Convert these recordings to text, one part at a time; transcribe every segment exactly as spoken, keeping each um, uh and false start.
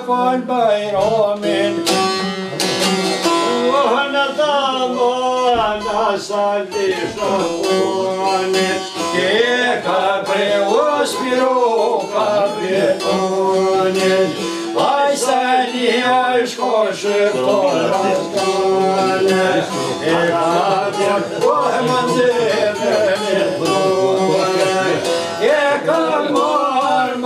vorbei romin. Ohna tamana saldisha uanin. Keka preos piroka betonin. Ai sali aşkoşu torazganin. Ekadir ohman zevrenin uanin. Ekamar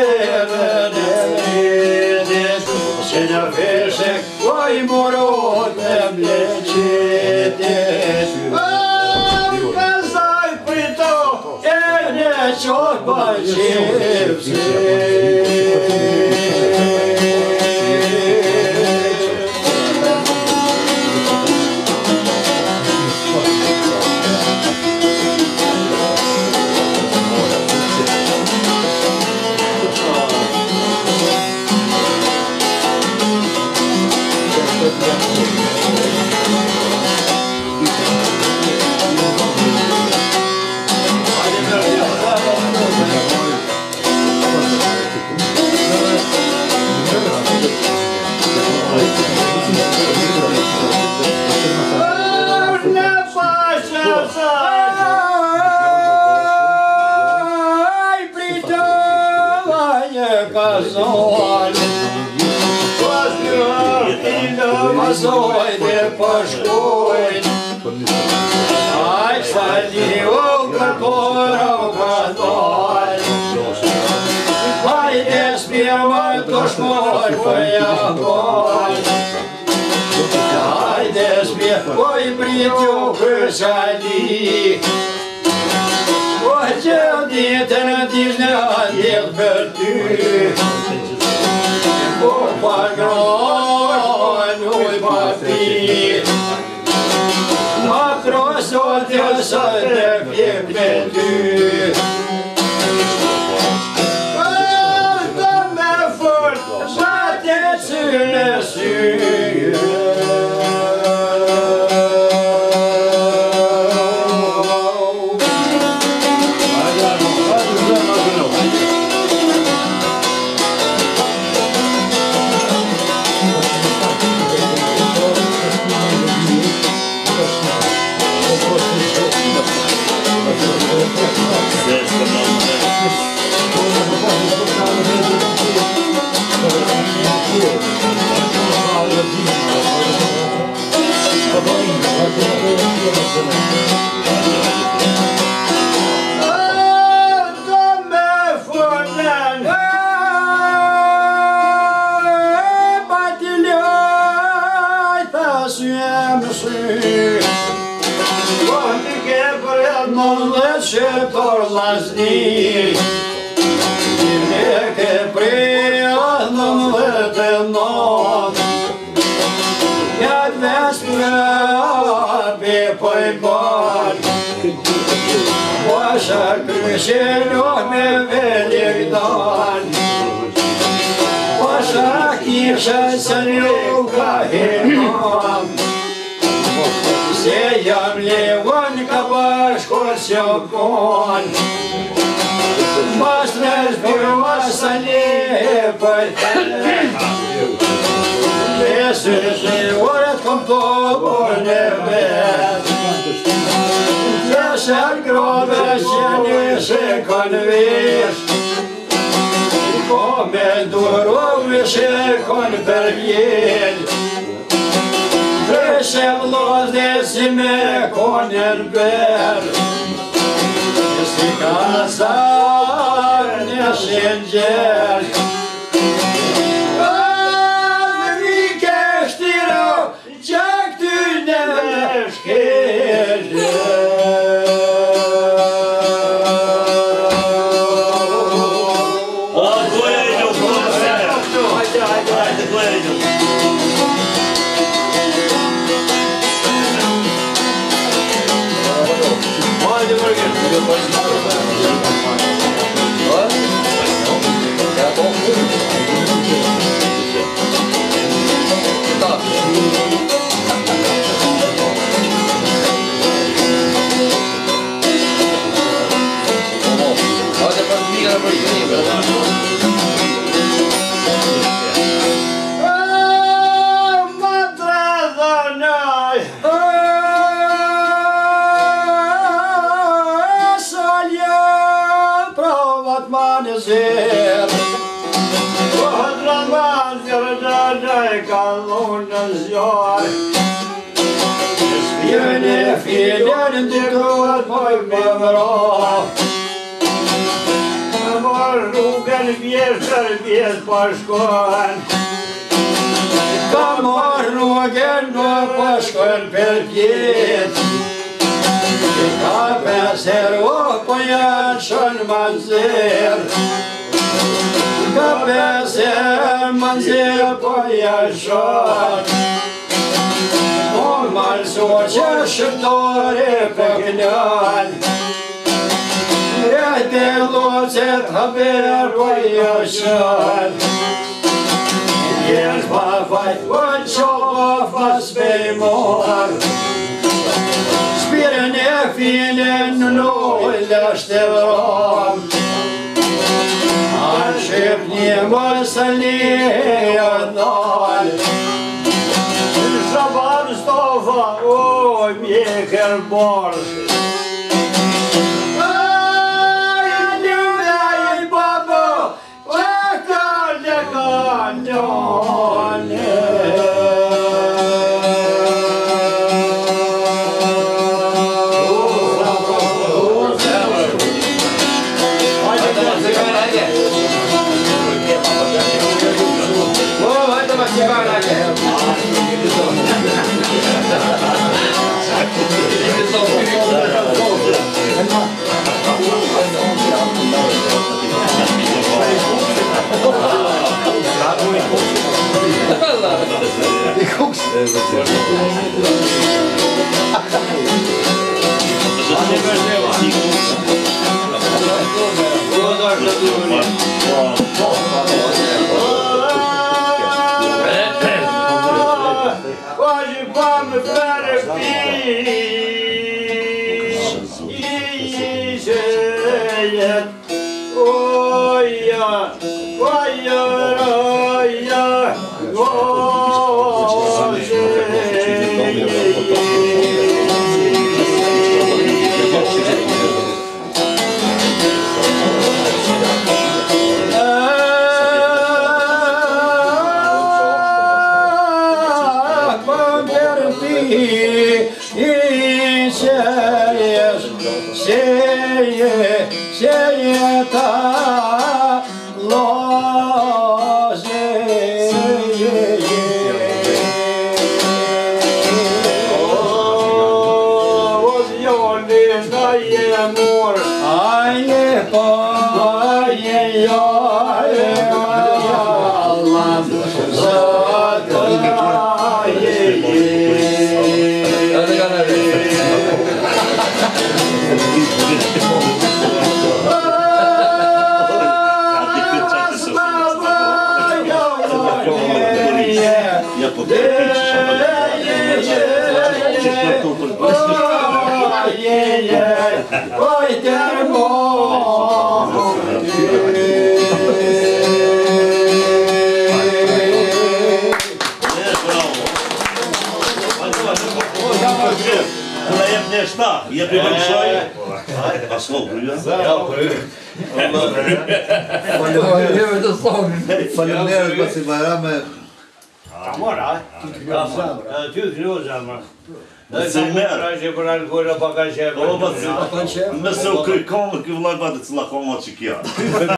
manzevrenin. Sena versek vay morot emleçidir. Kazay prito ene çorba çevsi. Zoi de pașcoi, ai sadiu că porau cadoi, hai despia-mă toți mori făiacoi, hai despia, oi britiu câșali, oi cel dite-nă tișnea de vertu, o pagron, oi papi, macrosote să te fie pentru. Dă-mi efort, bate-ți-le suie. Torlazni, que prianam letenot, iad vespre pe păiban, așa crâșelor me veligdan, așa chișa să-niu ca heman, Seam leon ca bașcor se-ocon, Mă-străzi frumoasă lepătele, Vesele urât cum tobul nebet, Așa-l grove și-ne se convești, Come durove și convervieli, Trășem los de zime conerber, Este casarne și îngeri. Vărichești rău, ce-ac tu ne veșchești. What? zer. Pătrăman gărdădăi ca lună ziar. Spirene filian de tot mai pe vreo. Mă rugă-n vieștări vies pașcoan. Că mă rugă-n pașcoan pe pieț. Ca pe servo păiat și-n manzer. Ca pe ser manzer păiat și-n. Normal soce și tore pe gnean. Rete lozet haber păiat și-n. Ești bafai, o-cio fas pe mor. Spirene filen noi le-așteptăm. Așepnim-o să-l iei Szabad stofa, oj, mieker bors. Hoje vamos para o fim. Oia, oia, oia, Tá, ia primeiro só e passou, viu? Falei merda pra se varar, mas... Amora, tu cruzama. Mas eu clico, que lá vai te lá como